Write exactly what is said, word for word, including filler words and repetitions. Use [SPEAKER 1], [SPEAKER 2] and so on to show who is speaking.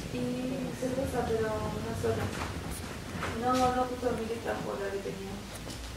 [SPEAKER 1] Y cerveza, pero no sola. No, no justo mi que está por la que teníamos.